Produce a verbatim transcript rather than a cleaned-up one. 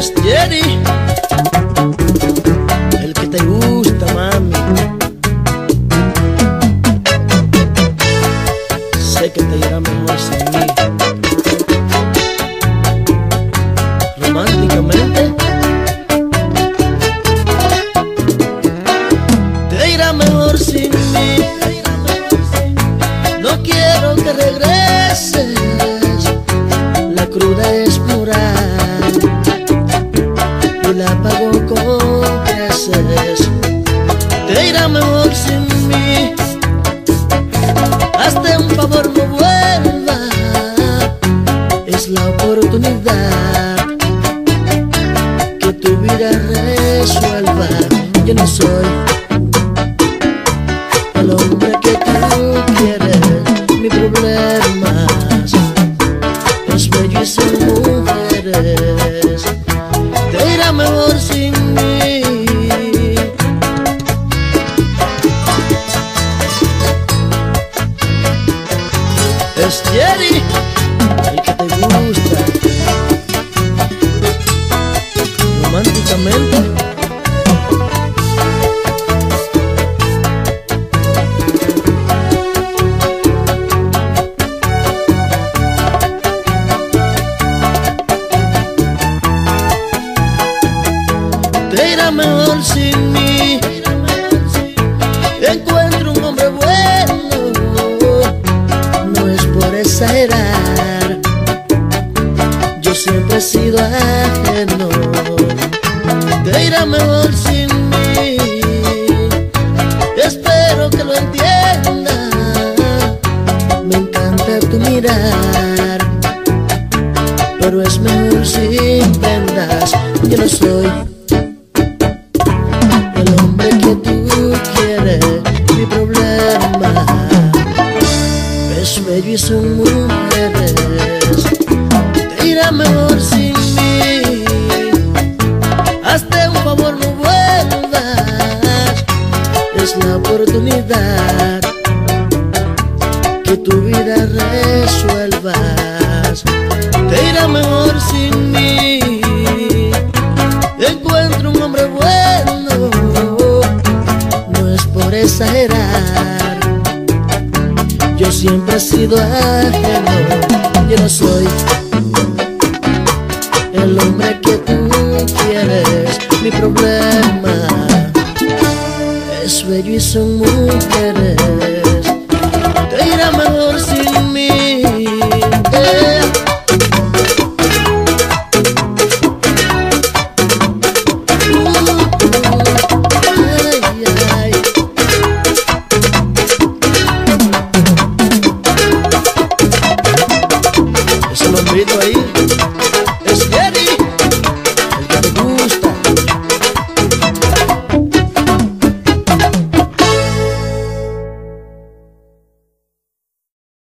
Es Jerry, el que te gusta, mami. Sé que te irá mejor sin mí. Románticamente te irá mejor sin mí. No quiero que regreses, la cruda es moral y la pago con creces. Te irá mejor sin mí. Hazte un favor, no vuelva, es la oportunidad que tu vida resuelva. Yo no soy el hombre que tú quieres, mi problema es bello y son mujeres. Te irá mejor sin mí. Es Jerry, el que te gusta. Románticamente te irá mejor sin mí. Encuentro un hombre bueno, no es por exagerar, yo siempre he sido ajeno. Te irá mejor sin mí, espero que lo entienda. Me encanta tu mirar, pero es mejor sin prendas. Yo no soy el hombre que tú quieres, mi problema es bello y son mujeres. Te irá mejor sin mí. Hazte un favor, no vuelvas, es la oportunidad que tu vida resuelvas. Te irá mejor sin mí. Encuentro un hombre bueno, no es por exagerar, yo siempre he sido ajeno. Yo no soy el hombre que tú quieres, mi problema es bello y son mujeres.